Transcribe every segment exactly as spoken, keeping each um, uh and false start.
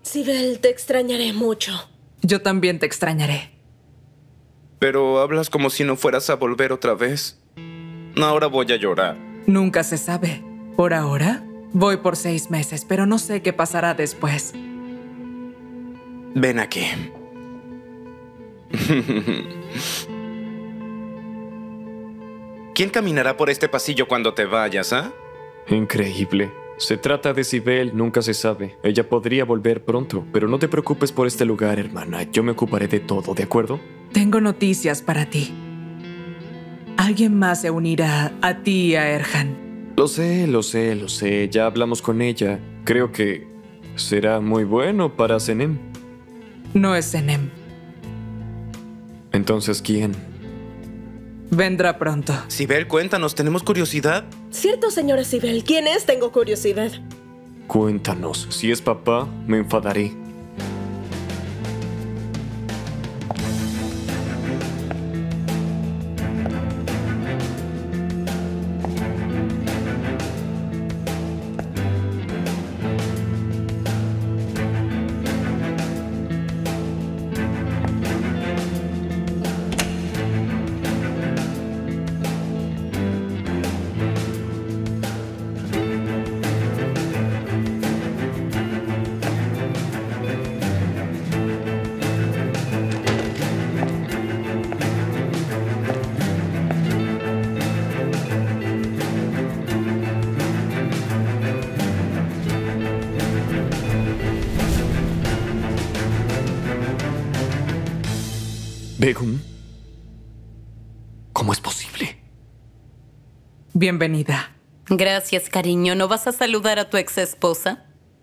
Sibel, te extrañaré mucho. Yo también te extrañaré. Pero hablas como si no fueras a volver otra vez. Ahora voy a llorar. Nunca se sabe. Por ahora, voy por seis meses, pero no sé qué pasará después. Ven aquí. ¿Quién caminará por este pasillo cuando te vayas, ah? ¿eh? Increíble. Se trata de Sibel, nunca se sabe. Ella podría volver pronto, pero no te preocupes por este lugar, hermana. Yo me ocuparé de todo, ¿de acuerdo? Tengo noticias para ti. Alguien más se unirá a ti y a Erhan. Lo sé, lo sé, lo sé. Ya hablamos con ella. Creo que será muy bueno para Senem. No es Senem. Entonces, ¿quién? Vendrá pronto. Sibel, cuéntanos, tenemos curiosidad. Cierto, señora Sibel. ¿Quién es? Tengo curiosidad. Cuéntanos. Si es papá, me enfadaré. Begum, ¿cómo es posible? Bienvenida. Gracias, cariño. ¿No vas a saludar a tu ex esposa?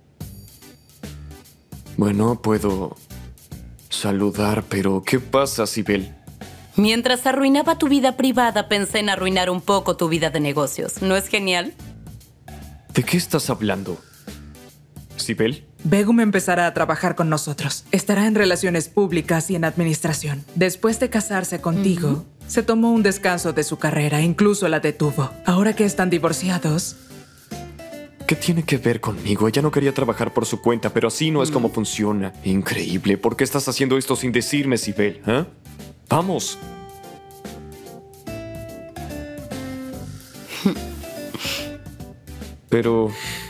Bueno, puedo saludar, pero ¿qué pasa, Sibel? Mientras arruinaba tu vida privada, pensé en arruinar un poco tu vida de negocios. ¿No es genial? ¿De qué estás hablando? ¿Sibel? Begum empezará a trabajar con nosotros. Estará en relaciones públicas y en administración. Después de casarse contigo, uh-huh. se tomó un descanso de su carrera, incluso la detuvo. Ahora que están divorciados... ¿Qué tiene que ver conmigo? Ella no quería trabajar por su cuenta, pero así no es como funciona. Increíble. ¿Por qué estás haciendo esto sin decirme, Sibel? ¿Eh? ¡Vamos! Pero...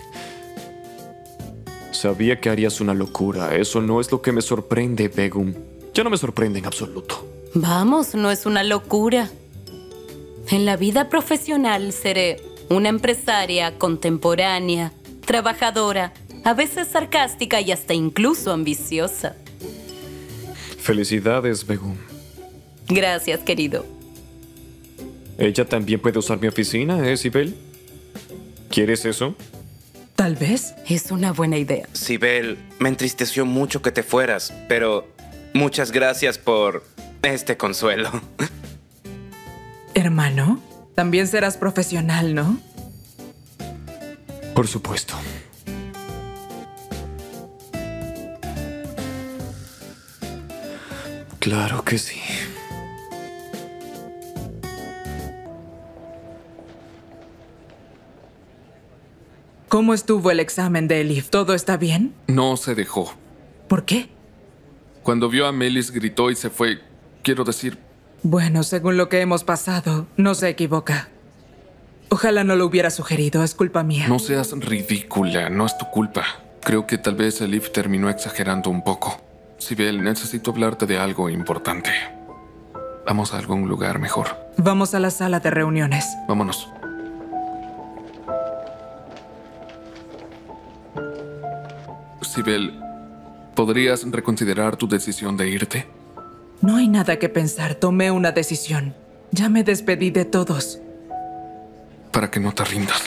sabía que harías una locura. Eso no es lo que me sorprende, Begum. Ya no me sorprende en absoluto. Vamos, no es una locura. En la vida profesional seré una empresaria contemporánea, trabajadora, a veces sarcástica y hasta incluso ambiciosa. Felicidades, Begum. Gracias, querido. Ella también puede usar mi oficina, ¿eh, Sibel? ¿Quieres eso? Tal vez. Es una buena idea. Sibel, me entristeció mucho que te fueras, pero muchas gracias por este consuelo. Hermano, también serás profesional, ¿no? Por supuesto. Claro que sí. ¿Cómo estuvo el examen de Elif? ¿Todo está bien? No se dejó. ¿Por qué? Cuando vio a Melis gritó y se fue. Quiero decir... Bueno, según lo que hemos pasado, no se equivoca. Ojalá no lo hubiera sugerido, es culpa mía. No seas ridícula, no es tu culpa. Creo que tal vez Elif terminó exagerando un poco. Sibel, necesito hablarte de algo importante. Vamos a algún lugar mejor. Vamos a la sala de reuniones. Vámonos. Sibel, ¿podrías reconsiderar tu decisión de irte? No hay nada que pensar, tomé una decisión. Ya me despedí de todos. Para que no te rindas.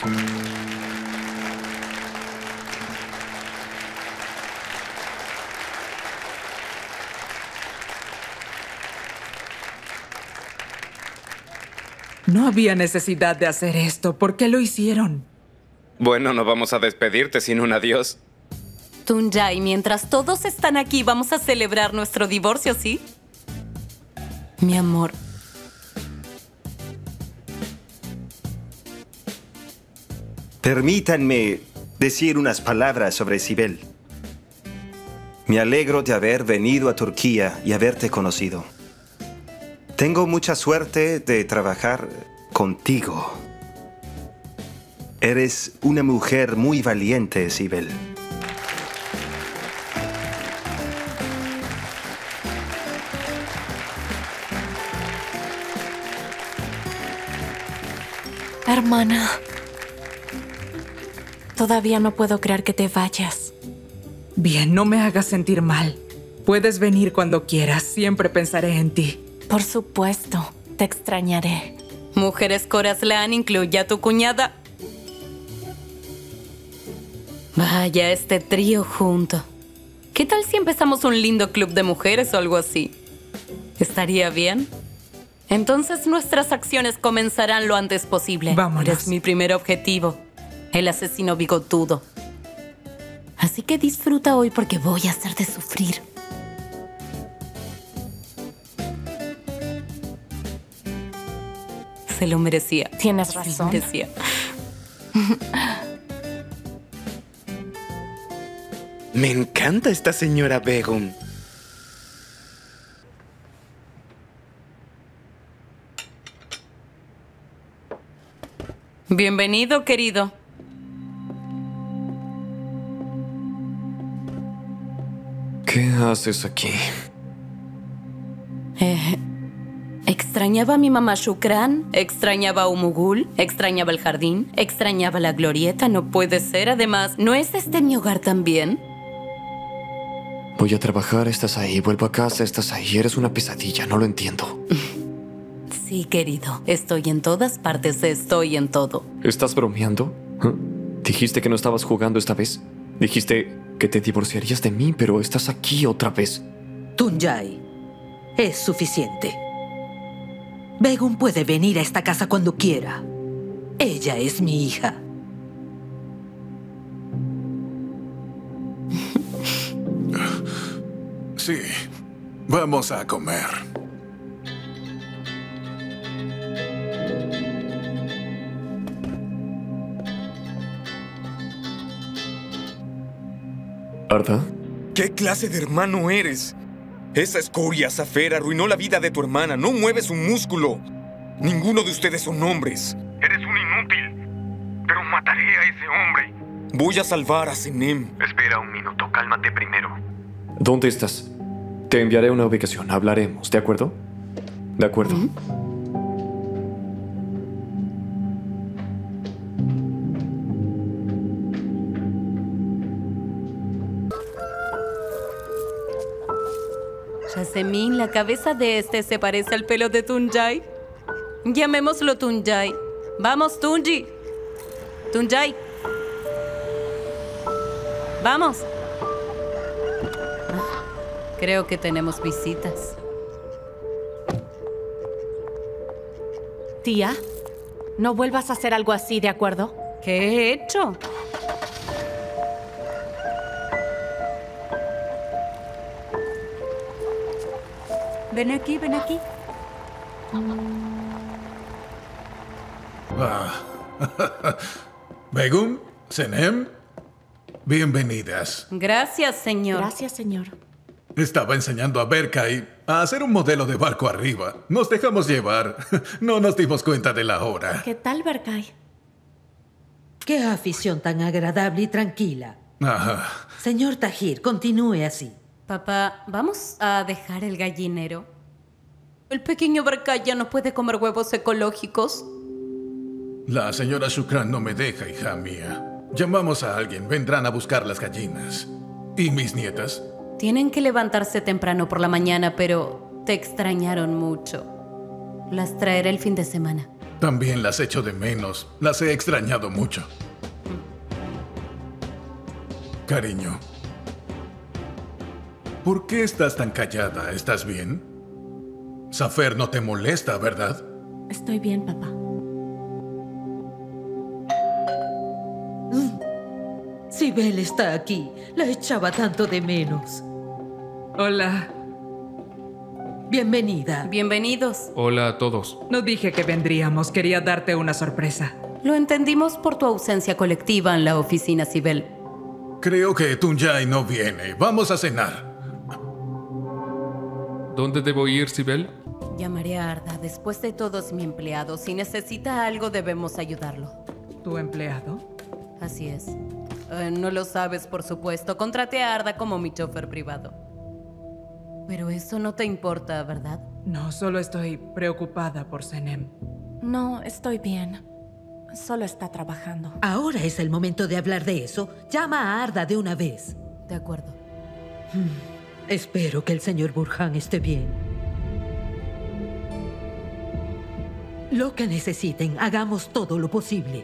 No había necesidad de hacer esto. ¿Por qué lo hicieron? Bueno, no vamos a despedirte sin un adiós. Tuncay, mientras todos están aquí, vamos a celebrar nuestro divorcio, ¿sí? Mi amor. Permítanme decir unas palabras sobre Sibel. Me alegro de haber venido a Turquía y haberte conocido. Tengo mucha suerte de trabajar contigo. Eres una mujer muy valiente, Sibel. Hermana, todavía no puedo creer que te vayas. Bien, no me hagas sentir mal. Puedes venir cuando quieras, siempre pensaré en ti. Por supuesto, te extrañaré. Mujeres Khoraslan, incluye a tu cuñada. Vaya, este trío junto. ¿Qué tal si empezamos un lindo club de mujeres o algo así? ¿Estaría bien? Entonces nuestras acciones comenzarán lo antes posible. Vámonos. Eres mi primer objetivo, el asesino bigotudo. Así que disfruta hoy porque voy a hacerte sufrir. Se lo merecía. Tienes razón. Se lo merecía. Me encanta esta señora Begum. Bienvenido, querido. ¿Qué haces aquí? Eh, extrañaba a mi mamá Shukran, extrañaba a Umugul, extrañaba el jardín, extrañaba la glorieta, no puede ser. Además, ¿no es este mi hogar también? Voy a trabajar, estás ahí. Vuelvo a casa, estás ahí. Eres una pesadilla, no lo entiendo. Sí, querido. Estoy en todas partes, estoy en todo. ¿Estás bromeando? ¿Ah? Dijiste que no estabas jugando esta vez. Dijiste que te divorciarías de mí, pero estás aquí otra vez. Tuncay, es suficiente. Begum puede venir a esta casa cuando quiera. Ella es mi hija. Sí, vamos a comer. ¿Arda? ¿Qué clase de hermano eres? Esa escoria, Zafer, arruinó la vida de tu hermana. No mueves un músculo. Ninguno de ustedes son hombres. Eres un inútil. Pero mataré a ese hombre. Voy a salvar a Senem. Espera un minuto, cálmate primero. ¿Dónde estás? Te enviaré una ubicación. Hablaremos, ¿de acuerdo? ¿De acuerdo? ¿Mm? Yasemin, la cabeza de este se parece al pelo de Tuncay. Llamémoslo Tuncay. Vamos, Tunji. Tuncay. Vamos. Ah, creo que tenemos visitas. Tía, no vuelvas a hacer algo así, ¿de acuerdo? ¿Qué he hecho? Ven aquí, ven aquí. Ah. Begum, Senem, bienvenidas. Gracias, señor. Gracias, señor. Estaba enseñando a Berkay a hacer un modelo de barco arriba. Nos dejamos llevar. No nos dimos cuenta de la hora. ¿Qué tal, Berkay? Qué afición tan agradable y tranquila. Ajá. Señor Tahir, continúe así. Papá, ¿vamos a dejar el gallinero? El pequeño Berkay ya no puede comer huevos ecológicos. La señora Shukran no me deja, hija mía. Llamamos a alguien, vendrán a buscar las gallinas. ¿Y mis nietas? Tienen que levantarse temprano por la mañana, pero te extrañaron mucho. Las traeré el fin de semana. También las echo de menos. Las he extrañado mucho. Cariño, ¿por qué estás tan callada? ¿Estás bien? Zafer no te molesta, ¿verdad? Estoy bien, papá. Sibel está aquí. La echaba tanto de menos. Hola. Bienvenida. Bienvenidos. Hola a todos. No dije que vendríamos. Quería darte una sorpresa. Lo entendimos por tu ausencia colectiva en la oficina, Sibel. Creo que Tuncay no viene. Vamos a cenar. ¿Dónde debo ir, Sibel? Llamaré a Arda. Después de todo es mi empleado. Si necesita algo, debemos ayudarlo. ¿Tu empleado? Así es. Eh, no lo sabes, por supuesto. Contraté a Arda como mi chofer privado. Pero eso no te importa, ¿verdad? No, solo estoy preocupada por Senem. No, estoy bien. Solo está trabajando. Ahora es el momento de hablar de eso. Llama a Arda de una vez. De acuerdo. Hmm. Espero que el señor Burhan esté bien. Lo que necesiten, hagamos todo lo posible.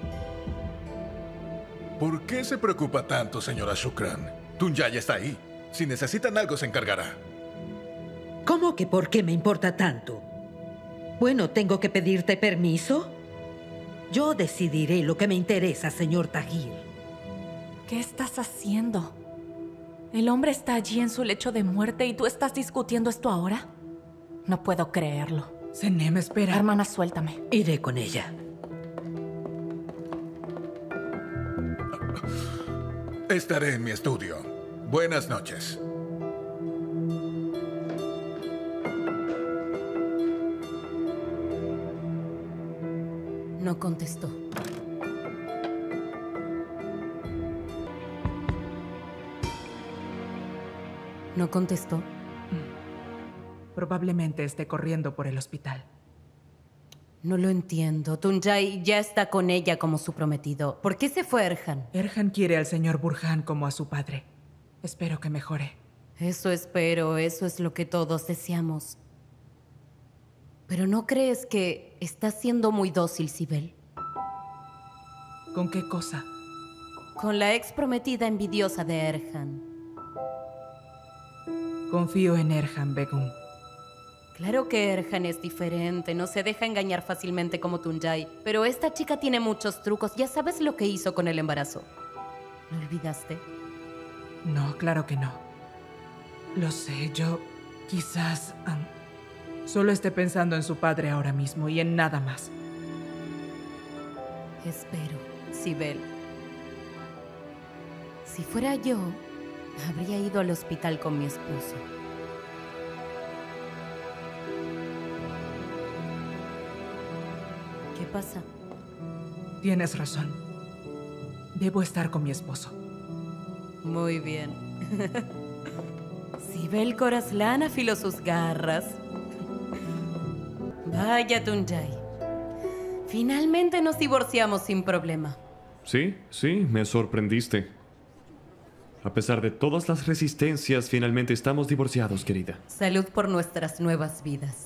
¿Por qué se preocupa tanto, señora Shukran? Tuncay está ahí. Si necesitan algo, se encargará. ¿Cómo que por qué me importa tanto? Bueno, ¿tengo que pedirte permiso? Yo decidiré lo que me interesa, señor Tahir. ¿Qué estás haciendo? ¿El hombre está allí en su lecho de muerte y tú estás discutiendo esto ahora? No puedo creerlo. Senem, espera. Hermana, suéltame. Iré con ella. Estaré en mi estudio. Buenas noches. No contestó. ¿No contestó? Probablemente esté corriendo por el hospital. No lo entiendo. Tuncay ya está con ella como su prometido. ¿Por qué se fue Erhan? Erhan quiere al señor Burhan como a su padre. Espero que mejore. Eso espero, eso es lo que todos deseamos. ¿Pero no crees que está siendo muy dócil, Sibel? ¿Con qué cosa? Con la ex prometida envidiosa de Erhan. Confío en Erhan, Begum. Claro que Erhan es diferente, no se deja engañar fácilmente como Tuncay. Pero esta chica tiene muchos trucos. Ya sabes lo que hizo con el embarazo. ¿Lo olvidaste? No, claro que no. Lo sé, yo quizás um, solo esté pensando en su padre ahora mismo y en nada más. Espero, Sibel. Si fuera yo, habría ido al hospital con mi esposo. ¿Qué pasa? Tienes razón. Debo estar con mi esposo. Muy bien. Sibel Koraslan afiló sus garras. Vaya, Tuncay. Finalmente nos divorciamos sin problema. Sí, sí, me sorprendiste. A pesar de todas las resistencias, finalmente estamos divorciados, querida. Salud por nuestras nuevas vidas.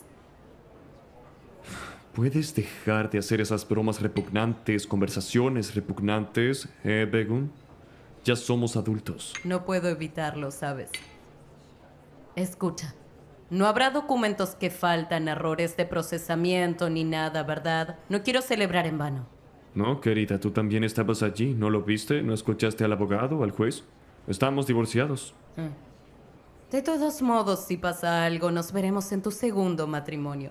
¿Puedes dejar de hacer esas bromas repugnantes, conversaciones repugnantes, eh, Begum? Ya somos adultos. No puedo evitarlo, ¿sabes? Escucha, no habrá documentos que faltan, errores de procesamiento ni nada, ¿verdad? No quiero celebrar en vano. No, querida, tú también estabas allí. ¿No lo viste? ¿No escuchaste al abogado, al juez? Estamos divorciados. Mm. De todos modos, si pasa algo, nos veremos en tu segundo matrimonio.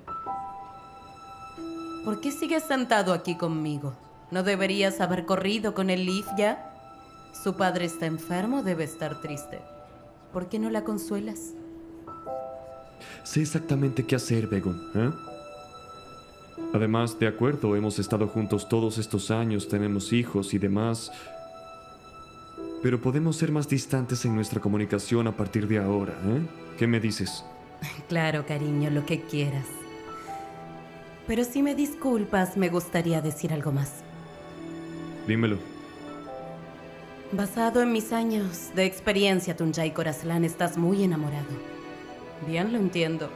¿Por qué sigues sentado aquí conmigo? ¿No deberías haber corrido con el Leaf ya? Su padre está enfermo, debe estar triste. ¿Por qué no la consuelas? Sé exactamente qué hacer, Begum, ¿eh? Además, de acuerdo, hemos estado juntos todos estos años, tenemos hijos y demás. Pero podemos ser más distantes en nuestra comunicación a partir de ahora, ¿eh? ¿Qué me dices? Claro, cariño, lo que quieras. Pero si me disculpas, me gustaría decir algo más. Dímelo. Basado en mis años de experiencia, Tuncay Koraslan, estás muy enamorado. Bien, lo entiendo.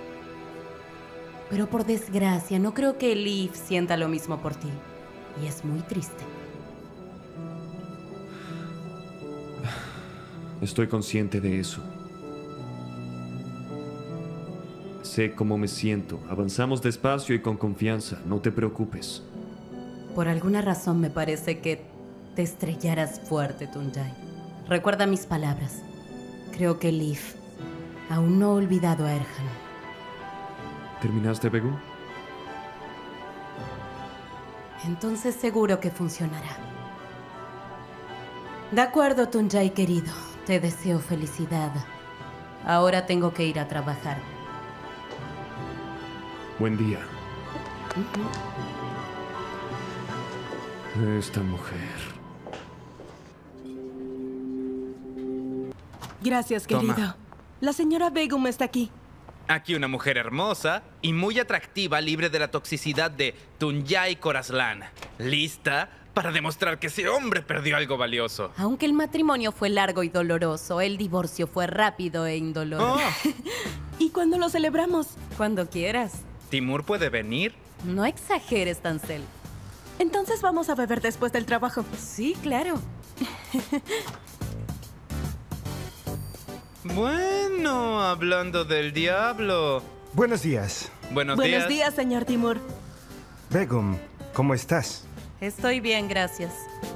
Pero por desgracia, no creo que Elif sienta lo mismo por ti. Y es muy triste. Estoy consciente de eso. Sé cómo me siento. Avanzamos despacio y con confianza. No te preocupes. Por alguna razón me parece que te estrellarás fuerte, Tuncay. Recuerda mis palabras. Creo que Elif aún no ha olvidado a Erhan. ¿Terminaste, Begum? Entonces seguro que funcionará. De acuerdo, Tuncay querido. Te deseo felicidad. Ahora tengo que ir a trabajar. Buen día. Esta mujer. Gracias, Toma. querido. La señora Begum está aquí. Aquí una mujer hermosa y muy atractiva, libre de la toxicidad de Tuncay Koraslan. ¿Lista para demostrar que ese hombre perdió algo valioso? Aunque el matrimonio fue largo y doloroso, el divorcio fue rápido e indoloro. Oh. ¿Y cuándo lo celebramos? Cuando quieras. ¿Timur puede venir? No exageres, Tancel. Entonces vamos a beber después del trabajo. Sí, claro. Bueno, hablando del diablo. Buenos días. Buenos, Buenos días. días, señor Timur. Begum, ¿cómo estás? Estoy bien, gracias.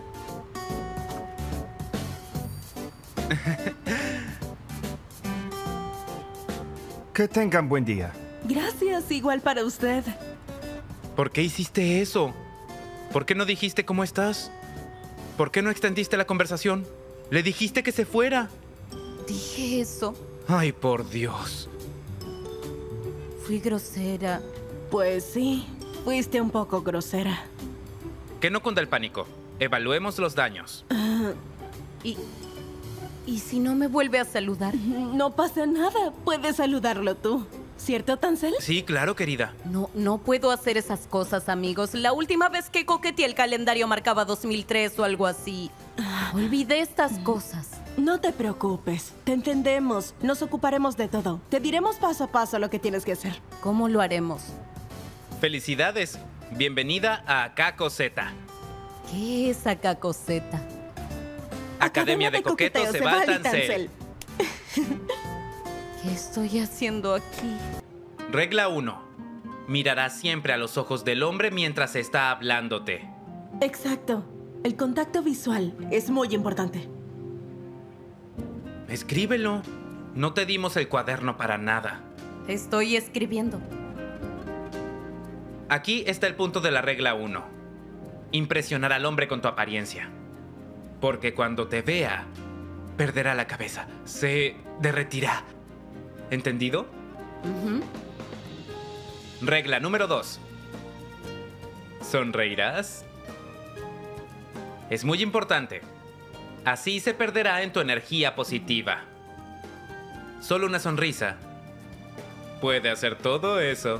Que tengan buen día. Gracias, igual para usted. ¿Por qué hiciste eso? ¿Por qué no dijiste cómo estás? ¿Por qué no extendiste la conversación? Le dijiste que se fuera. Dije eso. Ay, por Dios. Fui grosera. Pues sí, fuiste un poco grosera. Que no cunda el pánico. Evaluemos los daños. Uh, ¿Y, ¿Y si no me vuelve a saludar? No pasa nada. Puedes saludarlo tú. ¿Cierto, Tancel? Sí, claro, querida. No, no puedo hacer esas cosas, amigos. La última vez que coqueteé el calendario marcaba dos mil tres o algo así. Olvidé estas cosas. No te preocupes. Te entendemos. Nos ocuparemos de todo. Te diremos paso a paso lo que tienes que hacer. ¿Cómo lo haremos? Felicidades. Bienvenida a Kako Z. ¿Qué es acá coseta? Academia de Coquetos Sebal Tancel. ¿Qué estoy haciendo aquí? Regla uno. Mirarás siempre a los ojos del hombre mientras está hablándote. Exacto. El contacto visual es muy importante. Escríbelo. No te dimos el cuaderno para nada. Estoy escribiendo. Aquí está el punto de la regla uno. Impresionar al hombre con tu apariencia. Porque cuando te vea, perderá la cabeza. Se derretirá. ¿Entendido? Uh-huh. Regla número dos. ¿Sonreirás? Es muy importante. Así se perderá en tu energía positiva. Solo una sonrisa puede hacer todo eso.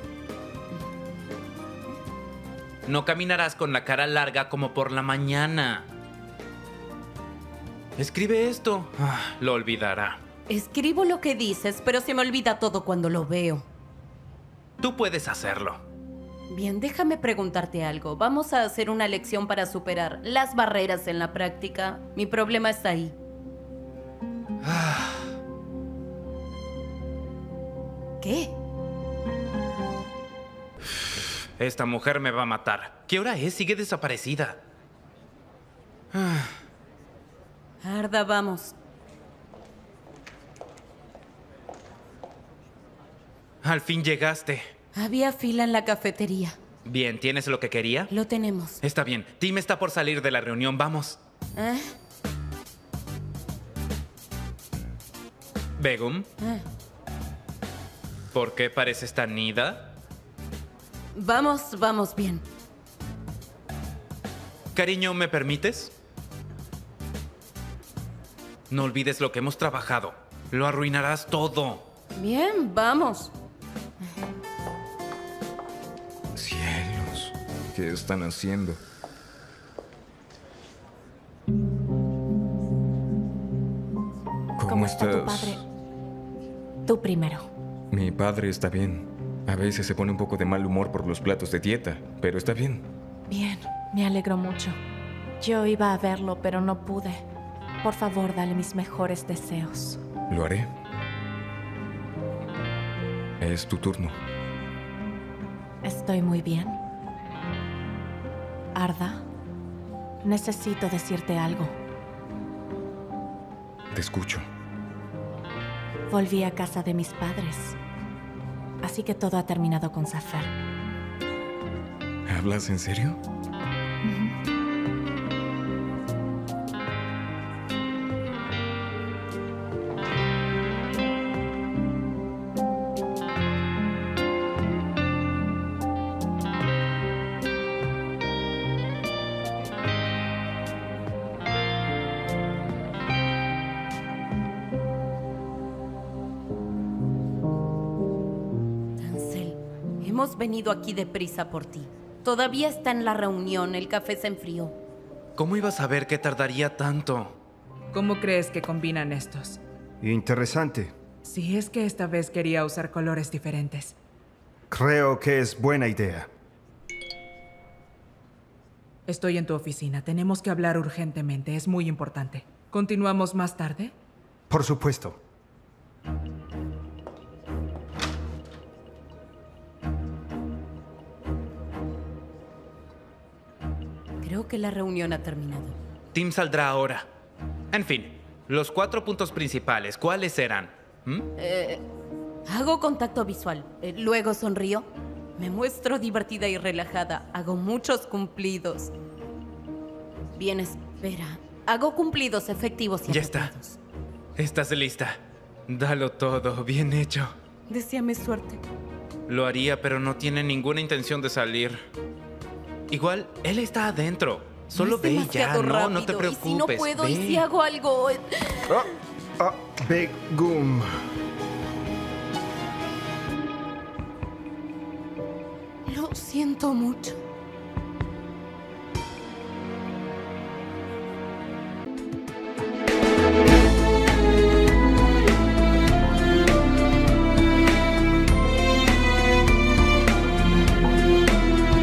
No caminarás con la cara larga como por la mañana. Escribe esto. Ah, lo olvidará. Escribo lo que dices, pero se me olvida todo cuando lo veo. Tú puedes hacerlo. Bien, déjame preguntarte algo. Vamos a hacer una lección para superar las barreras en la práctica. Mi problema está ahí. Ah. ¿Qué? Esta mujer me va a matar. ¿Qué hora es? Sigue desaparecida. Ah. Arda, vamos. Al fin llegaste. Había fila en la cafetería. Bien, ¿tienes lo que quería? Lo tenemos. Está bien. Tim está por salir de la reunión. Vamos. ¿Eh? Begum, ¿Eh? ¿por qué pareces tan ida? Vamos, vamos bien. Cariño, ¿me permites? No olvides lo que hemos trabajado. Lo arruinarás todo. Bien, vamos. Cielos, ¿qué están haciendo? ¿Cómo, ¿Cómo estás? está tu padre? Tú primero. Mi padre está bien. A veces se pone un poco de mal humor por los platos de dieta, pero está bien. Bien, me alegro mucho. Yo iba a verlo, pero no pude. Por favor, dale mis mejores deseos. Lo haré. Es tu turno. Estoy muy bien. Arda, necesito decirte algo. Te escucho. Volví a casa de mis padres. Así que todo ha terminado con Zafer. ¿Hablas en serio? Hemos venido aquí deprisa por ti. Todavía está en la reunión, el café se enfrió. ¿Cómo iba a saber que tardaría tanto? ¿Cómo crees que combinan estos? Interesante. Si es que esta vez quería usar colores diferentes. Creo que es buena idea. Estoy en tu oficina. Tenemos que hablar urgentemente. Es muy importante. ¿Continuamos más tarde? Por supuesto. Creo que la reunión ha terminado. Tim saldrá ahora. En fin, los cuatro puntos principales, ¿cuáles serán? ¿Mm? Eh, hago contacto visual. Eh, luego sonrío. Me muestro divertida y relajada. Hago muchos cumplidos. Bien, espera. Hago cumplidos efectivos y Ya está. apropiados. Estás lista. Dalo todo, bien hecho. Deséame suerte. Lo haría, pero no tiene ninguna intención de salir. Igual, él está adentro. Solo No es ve y ya, demasiado no, no te rápido, preocupes. Y si no puedo, ve. y si hago algo... Ah, ah, Begum. Lo siento mucho.